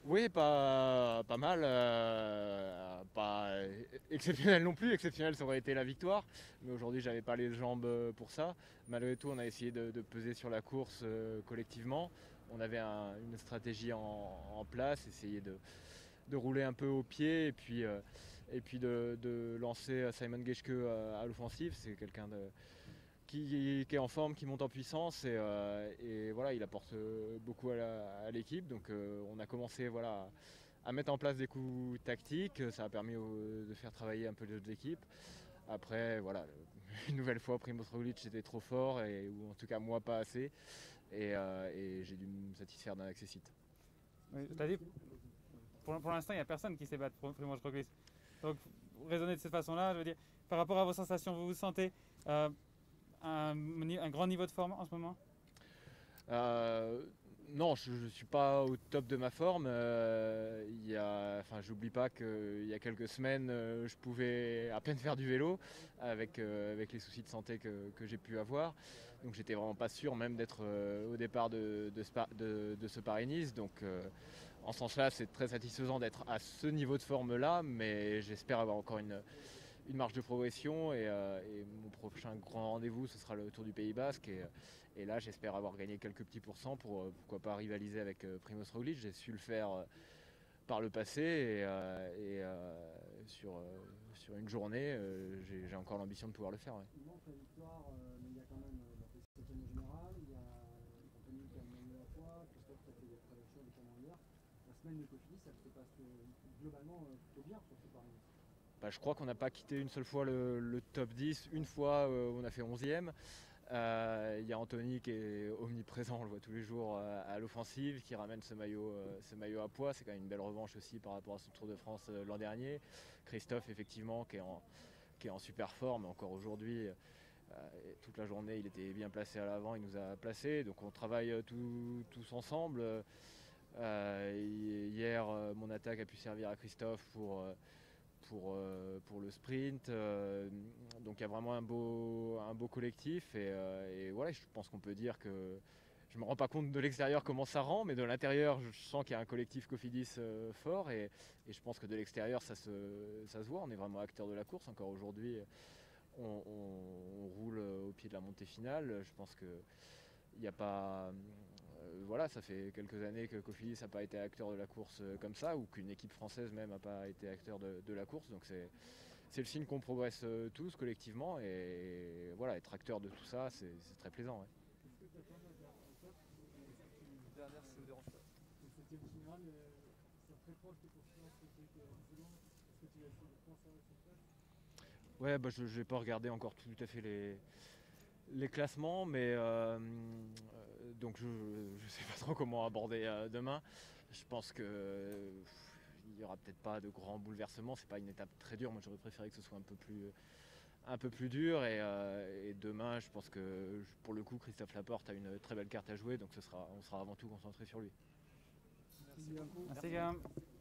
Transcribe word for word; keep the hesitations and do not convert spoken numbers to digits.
Oui, pas, pas mal. Euh, pas exceptionnel non plus. Exceptionnel, ça aurait été la victoire. Mais aujourd'hui, j'avais pas les jambes pour ça. Malgré tout, on a essayé de, de peser sur la course euh, collectivement. On avait un- une stratégie en, en place, essayer de, de rouler un peu au pied et puis, euh, et puis de, de lancer Simon Geschke à, à l'offensive. C'est quelqu'un de, qui, qui est en forme, qui monte en puissance et, euh, et voilà, il apporte euh, beaucoup à la- à l'équipe. Donc euh, on a commencé voilà, à mettre en place des coups tactiques. Ça a permis au- de faire travailler un peu les autres équipes. Après, voilà, une nouvelle fois, Primoz Roglic était trop fort, et, ou en tout cas moi pas assez. Et, euh, et j'ai dû me satisfaire d'un accessite. Oui, je l'ai dit, pour, pour l'instant, il n'y a personne qui sait battre Primoz Roglic. Donc, raisonner de cette façon-là, je veux dire, par rapport à vos sensations, vous vous sentez euh, un, un grand niveau de forme en ce moment? Euh, non, je ne suis pas au top de ma forme. Euh, il y a, enfin, j'oublie pas qu'il y a quelques semaines, euh, je pouvais à peine faire du vélo avec, euh, avec les soucis de santé que, que j'ai pu avoir. Donc j'étais vraiment pas sûr même d'être euh, au départ de, de, Spa- de- de ce Paris-Nice. Donc euh, en ce sens-là, c'est très satisfaisant d'être à ce niveau de forme-là, mais j'espère avoir encore une, une marge de progression et, euh, et mon prochain grand rendez-vous ce sera le Tour du Pays Basque et, et là j'espère avoir gagné quelques petits pourcents pour euh, pourquoi pas rivaliser avec euh, Primoz Roglic. J'ai su le faire euh, par le passé et, euh, et euh, sur, euh, sur une journée euh, j'ai j'ai encore l'ambition de pouvoir le faire. Ouais. Il manque la victoire, euh, mais il y a quand même euh, la septième générale, il y a Anthony qui a mené la foi, Christophe qui a fait des prédictions notamment hier. La semaine de Cofidis, ça se passe euh, globalement euh, plutôt bien sur ce Paris. Bah, je crois qu'on n'a pas quitté une seule fois le, le top dix, une fois euh, on a fait onzième. Euh, Il y a Anthony qui est omniprésent, on le voit tous les jours euh, à l'offensive, qui ramène ce maillot, euh, ce maillot à poids. C'est quand même une belle revanche aussi par rapport à ce Tour de France euh, l'an dernier. Christophe, effectivement, qui est en, qui est en super forme, encore aujourd'hui. Euh, toute la journée, il était bien placé à l'avant, il nous a placés. Donc on travaille euh, tout- tous ensemble. Euh, hier, euh, mon attaque a pu servir à Christophe pour, euh, pour, euh, pour le sprint. Euh, donc il y a vraiment un beau, un beau collectif. Et, euh, et voilà, je pense qu'on peut dire que je ne me rends pas compte de l'extérieur comment ça rend, mais de l'intérieur, je sens qu'il y a un collectif Cofidis euh, fort. Et, et je pense que de l'extérieur, ça se, ça se voit. On est vraiment acteur de la course. Encore aujourd'hui, on, on- on roule au pied de la montée finale. Je pense que il n'y a pas. Euh, voilà, ça fait quelques années que Cofidis n'a pas été acteur de la course euh, comme ça, ou qu'une équipe française même n'a pas été acteur de, de la course. Donc c'est c'est le signe qu'on progresse euh, tous collectivement. Et, voilà, être acteur de tout ça, c'est c'est très plaisant. Ouais. Est-ce que tu attends la dernière étape Dernière, si ça vous dérange pas. Le septième général, euh, c'est très proche des confidences que tu étais précédemment. Est-ce que tu vas essayer de conserver cette place? Ouais, bah, je n'ai pas regardé encore tout à fait les, les classements, mais euh, euh, donc je ne sais pas trop comment aborder euh, demain. Je pense que euh, il n'y aura peut-être pas de grands bouleversements. C'est pas une étape très dure. Moi, j'aurais préféré que ce soit un peu plus, un peu plus dur. Et, euh, et demain, je pense que pour le coup, Christophe Laporte a une très belle carte à jouer. Donc ce sera, on sera avant tout concentré sur lui. Merci beaucoup. Merci, Guillaume.